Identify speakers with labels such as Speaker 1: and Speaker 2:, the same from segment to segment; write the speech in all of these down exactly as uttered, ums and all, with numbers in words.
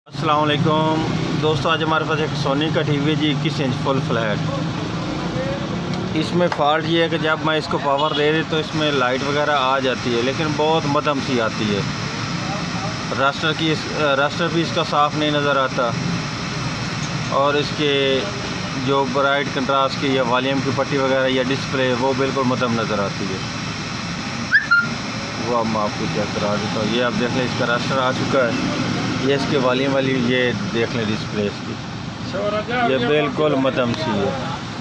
Speaker 1: अस्सलाम वालेकुम दोस्तों, आज हमारे पास एक सोनी का टीवी जी इक्कीस इंच फुल फ्लैट। इसमें फ़ॉल्ट ये है कि जब मैं इसको पावर दे दी तो इसमें लाइट वगैरह आ जाती है, लेकिन बहुत मध्यम सी आती है। रास्टर की रास्टर भी इसका साफ़ नहीं नज़र आता, और इसके जो ब्राइट कंट्रास्ट की या वॉल्यूम की पट्टी वगैरह या डिस्प्ले वो बिल्कुल मध्यम नज़र आती है। वो अब मैं आपको चेक करा देता हूँ। ये आप देख लें, इसका रास्टर आ चुका है। ये इसके वॉल्यूम वाली ये देख लें डिस्प्ले इसकी, ये बिल्कुल मध्यम सी है।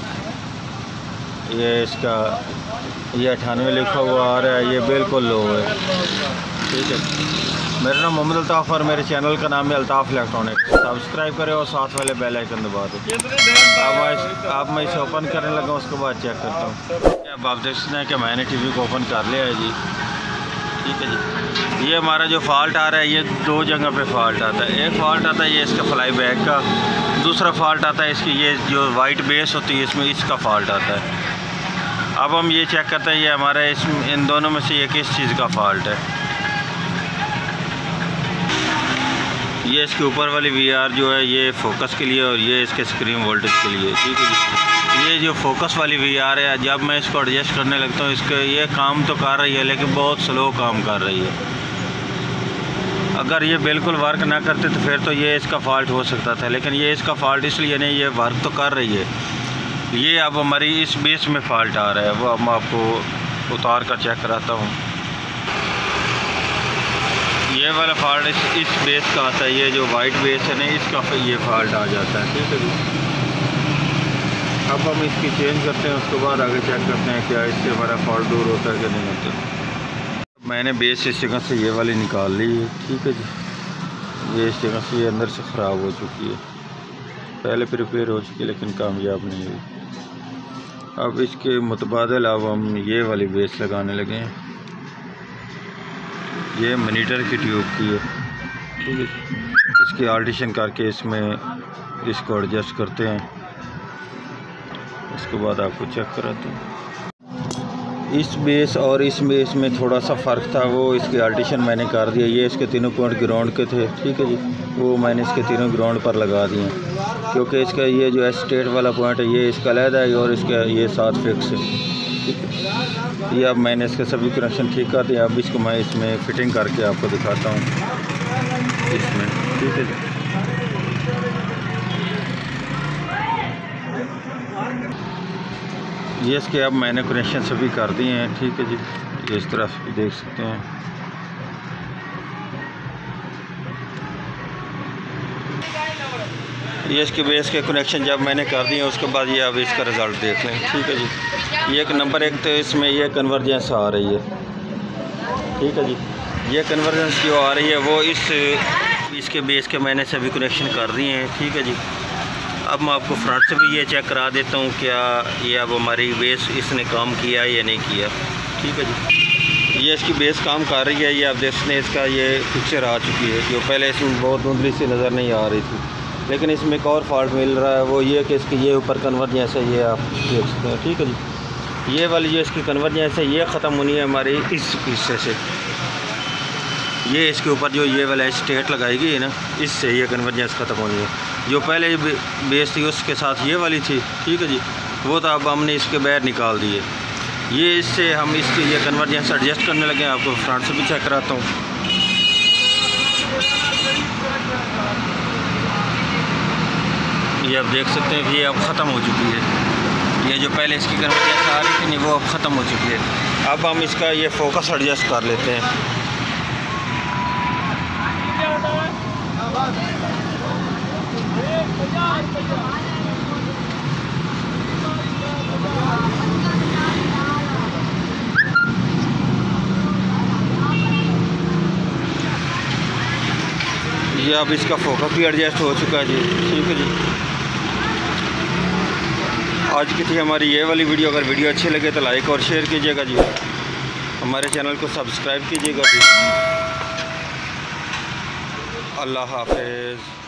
Speaker 1: ये इसका ये अठानवे लिखा हुआ आ रहा है, ये बिल्कुल लो है। ठीक है, मेरा नाम मोहम्मद अल्ताफ़ और मेरे चैनल का नाम है अल्ताफ़ इलेक्ट्रॉनिक्स। सब्सक्राइब करें और साथ वाले बेल आइकन दबा दें। अब मैं अब मैं इसे ओपन करने लगा, उसके बाद चेक करता हूँ। अब आप देख सकते हैं कि मैंने टीवी को ओपन कर लिया है जी। ठीक है जी, ये हमारा जो फॉल्ट आ रहा है ये दो जगह पे फॉल्ट आता है। एक फॉल्ट आता है ये इसका फ्लाई बैक का, दूसरा फॉल्ट आता है इसकी ये जो वाइट बेस होती है इसमें, इसका फॉल्ट आता है। अब हम ये चेक करते हैं ये हमारा इस इन दोनों में से ये किस चीज़ का फॉल्ट है। ये इसके ऊपर वाली वी आर जो है ये फोकस के लिए, और ये इसके स्क्रीन वोल्टेज के लिए। ठीक है जी, ये जो फोकस वाली वी आर है, जब मैं इसको एडजस्ट करने लगता हूँ इसके ये काम तो कर रही है, लेकिन बहुत स्लो काम कर रही है। अगर ये बिल्कुल वर्क ना करते तो फिर तो ये इसका फ़ॉल्ट हो सकता था, लेकिन ये इसका फ़ॉल्ट इसलिए नहीं, ये वर्क तो कर रही है। ये अब हमारी इस बेस में फ़ॉल्ट आ रहा है, वो अब मैं आपको उतार कर चेक कराता हूँ। ये वाला फॉल्ट इस, इस बेस का आता है, ये जो वाइट बेस है ना इसका ये फॉल्ट आ जाता है। ठीक है जी, अब हम इसकी चेंज करते हैं, उसके बाद आगे चेक करते हैं क्या इससे हमारा फॉल्ट दूर होता है कि नहीं होता। मैंने बेस इस जगह से ये वाली निकाल ली है। ठीक है जी, ये इस जगह से ये अंदर से ख़राब हो चुकी है, पहले प्रिपेयर हो चुकी है लेकिन कामयाब नहीं हुई। अब इसके मुतबादिल अब हम ये वाली बेस लगाने लगे हैं। ये मॉनिटर की ट्यूब की है। ठीक है, इसकी आल्ट्रेशन करके इसमें इसको एडजस्ट करते हैं, उसके बाद आपको चेक कराते हैं। इस बेस और इस बेस में थोड़ा सा फ़र्क था, वो इसकी आल्ट्रेशन मैंने कर दिया। ये इसके तीनों पॉइंट ग्राउंड के थे। ठीक है जी, वो मैंने इसके तीनों ग्राउंड पर लगा दिए, क्योंकि इसका ये जो है स्टेट वाला पॉइंट है ये इसका अलग है और इसका ये साथ फिक्स है। ठीक है, ये अब मैंने इसके सभी कनेक्शन ठीक कर दिया। अब इसको मैं इसमें फ़िटिंग करके आपको दिखाता हूँ इसमें। ठीक है जी, ये इसके अब मैंने कनेक्शन सभी कर दिए हैं। ठीक है जी, ये इस तरफ देख सकते हैं। ये इसके बेस के कनेक्शन जब मैंने कर दिए उसके बाद ये अब इसका रिज़ल्ट देख लें। ठीक है जी, ये एक नंबर एक तो इसमें ये कन्वर्जेंस आ रही है। ठीक है जी, ये कन्वर्जेंस जो आ रही है वो इस इसके बेस के मैंने सभी कनेक्शन कर दिए हैं। ठीक है जी, अब मैं आपको फ्रंट से भी ये चेक करा देता हूँ क्या ये अब हमारी बेस इसने काम किया या नहीं किया। ठीक है जी, ये इसकी बेस काम कर रही है। ये आप देख सकते हैं इसका ये पिक्चर आ चुकी है, जो पहले इसमें बहुत धुंधली सी नज़र नहीं आ रही थी, लेकिन इसमें एक और फॉल्ट मिल रहा है, वो ये कि इसकी ये ऊपर कन्वर्जेंस है, ये आप देख सकते हैं। ठीक है जी, ये वाली जो इसकी कन्वर्जेंस है ये ख़त्म होनी है हमारी इस हिस्से से। ये इसके ऊपर जो ये वाला स्टेट लगाई गई है ना, इससे ये कन्वर्जेंस ख़त्म होनी है। जो पहले बेस थी उसके साथ ये वाली थी। ठीक है जी, वो तो अब हमने इसके बाहर निकाल दिए। ये इससे हम इसकी ये कन्वर्जेंस एडजस्ट करने लगे हैं। आपको फ्रंट से भी चेक कराता हूँ। ये आप देख सकते हैं कि ये अब ख़त्म हो चुकी है। ये जो पहले इसकी कन्वर्जेंस आ रही थी नहीं, वो अब ख़त्म हो चुकी है। अब हम इसका ये फोकस एडजस्ट कर लेते हैं। ये अब इसका फोकस भी एडजस्ट हो चुका है जी। ठीक है जी, आज की थी हमारी ये वाली वीडियो। अगर वीडियो अच्छी लगे तो लाइक और शेयर कीजिएगा जी, हमारे चैनल को सब्सक्राइब कीजिएगा जी। अल्लाह हाफ़िज़।